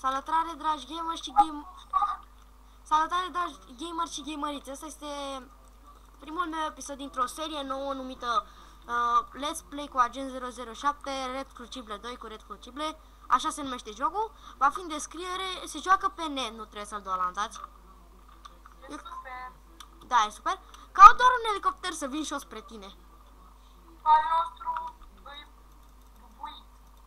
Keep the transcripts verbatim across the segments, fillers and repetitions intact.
Salutare, dragi gamer și game... Salutare, dragi gamer și gameriți. Asta este primul meu episod dintr-o serie nouă numită uh, Let's Play cu Agent zero zero șapte Red Crucible doi cu Red Crucible. Așa se numește jocul. Va fi în descriere. Se joacă pe net, nu trebuie să-l downloadați. E super. Da, e super. Caut doar un elicopter să vin și eu spre tine. Al nostru îi bubuit.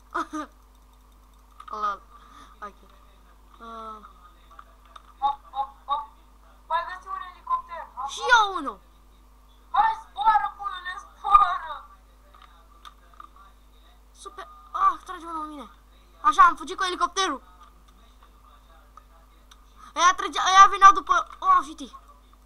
Lol. Ok. Uh, Hop, hop, hop. Mai găsi un elicopter. Hop, și hop. eu unul. Hai, zboară, puiule, zboară. Super. Ah, trage unul în mine. Așa, am fugit cu elicopterul. Ăia trăgea, ăia veneau după... Oh, fiti.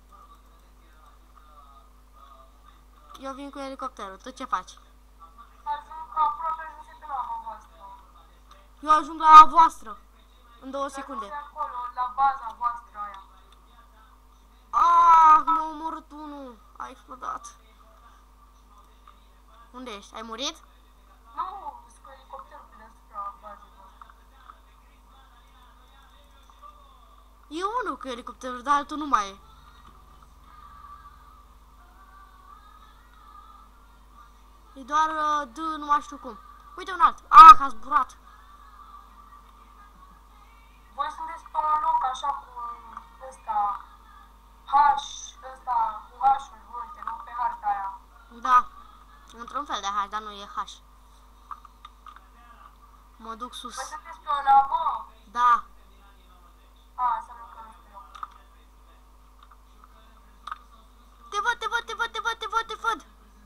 Eu vin cu elicopterul. Tu ce faci? Ajung aproape ajunge pe la voastră. Eu ajung la voastră. În două secunde. Ajunge acolo, la baza voastră aia. Ah, m-a omorât unul. A explodat. Unde ești? Ai murit? Nu, sunt cu elicopterul pe deasupra bazei voastre. E unul cu elicopterul, dar altul nu mai e. E doar uh, D, nu mai știu cum. Uite un alt. Ah, a zburat. Voi sunteți pe un loc așa cu ăsta H, ăsta cu H-ul, uite, nu pe harta aia. Da. Într-un fel de H, dar nu e H. Mă duc sus. Voi sunteți pe o lavă? Da. A, înseamnă că nu știu eu. Te văd, te văd, te văd, te văd, te văd, te văd.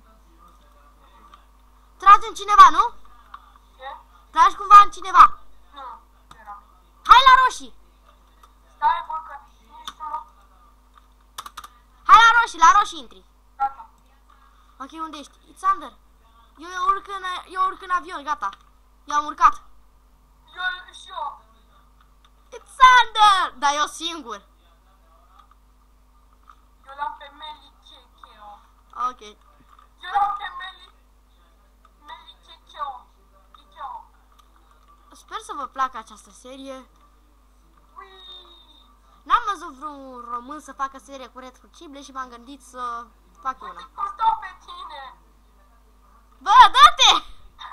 Tragi în cineva, nu? Ce? Tragi cumva în cineva. Nu, nu era. Hai la roșii. Stai, bă, că nici nu mă... Hai la roșii, la roșii intri. Gata. Ok, unde ești? It's under. Eu, eu, urc în, eu urc în avion, gata. Eu am urcat. Eu și eu. It's under. Dar eu singur. Eu l-am pe Meli Checheo. Ok. Eu l-am pe Meli... Meli Checheo. Checheo. Sper să vă placă această serie. Ui! N-am văzut vreun român să facă serie cu Red Crucible și m-am gândit să fac una. Uite cum stau pe tine. Bă, dă-te!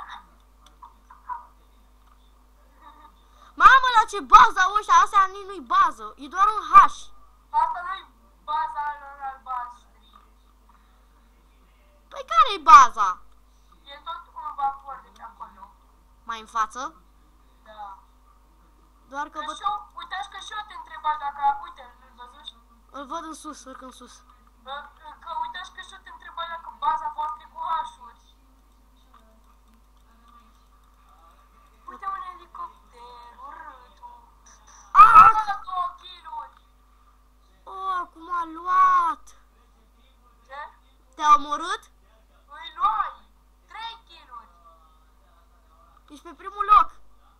Mamă, la ce bază au ăștia, astea nici nu-i bază, e doar un H. Asta nu-i baza lor albastri. Păi care-i baza? E tot un vapor de pe acolo. Mai în față? Da. Doar că Că văd, și eu, uitați că și eu te întreba dacă... Uite, îl văzuși? îl văd în sus, urc în sus. Că uitați că și eu te întreba dacă baza voastră e cu H-uri. Uite un elicopter, urâtul. Ah! Am dat două kill-uri. Oh, cum a luat! Ce? Te-a omorât? Îi luai. Trei kill-uri. Ești pe primul loc.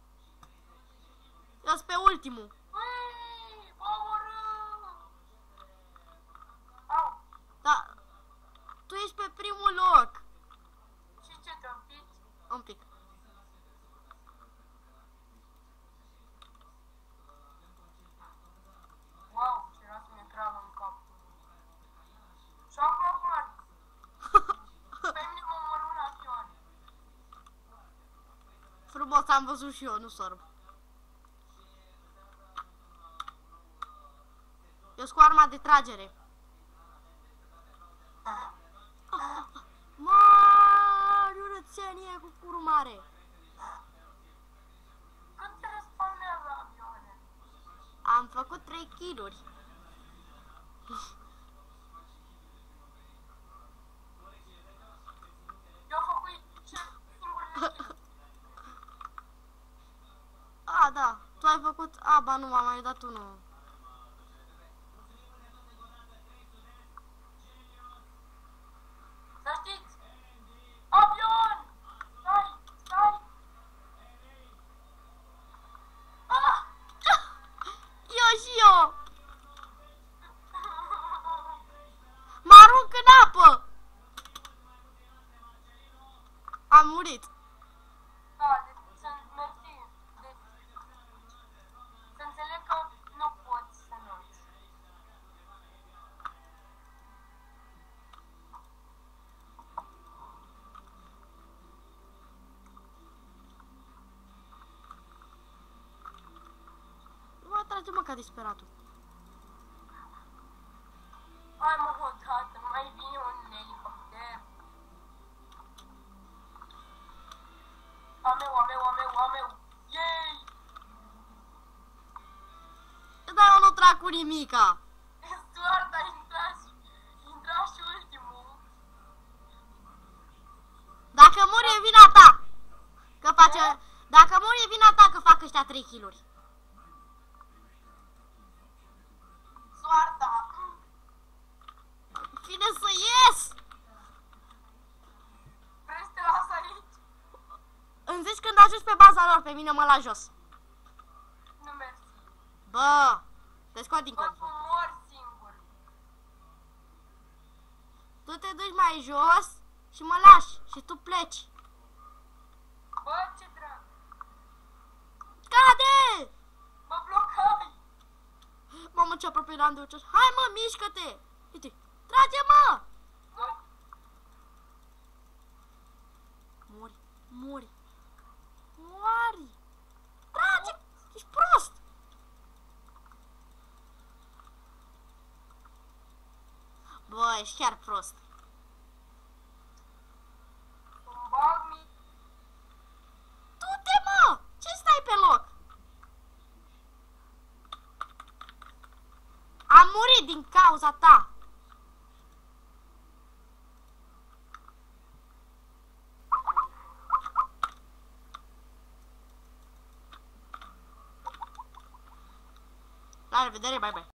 Eu sunt pe ultimul. Ui, mă omorât. Au. Da, tu ești pe primul loc. Și ce te împiți? Un pic. Wow, ce era să-mi tragă în cap. Și acum cum ar... Pe mine mă omoră un avion. Frumos, am văzut și eu, nu sorb. Eu sunt cu arma de tragere. Mari, urățenie cu curul mare. Când se respawnează avioane? Am făcut trei kill-uri. Eu am făcut ce singurele. A, da, tu ai făcut... A, ba nu, m-am mai dat unul. Să știți! Avion! Stai! Stai! Ah! Eu și eu! Mă arunc în apă! Am murit. Da, deci sunt mersi. Deci... mă, ca disperatul. Hai mă, odată, mai vine un elicopter. A meu, a meu, a meu, a meu. Yay! Dar eu nu trag cu nimica. Soarta, intra și, intra și ultimul. Dacă mor e vina ta. Că face... Dacă mor e vina ta că fac ăștia trei kill-uri. Soarta. Fine să ies. Vrei să te las aici? Îmi zici când ajungi pe baza lor, pe mine mă la jos. Nu mersi. Bă, te scot din Bă, cont. tu mori singur. Tu te duci mai jos și mă lași și tu pleci. Bă, ce drag. Cade! Mă blocai. Mamă, ce aproape eram de ucis. Hai mă, mișcă-te! Uite, trage-mă! Nu. Mori, mori, mori! Trage! Ești prost! Bă, ești chiar prost. Îmi bag mi... Du-te, mă! Ce stai pe loc? Am murit din cauza ta. La revedere, bye bye.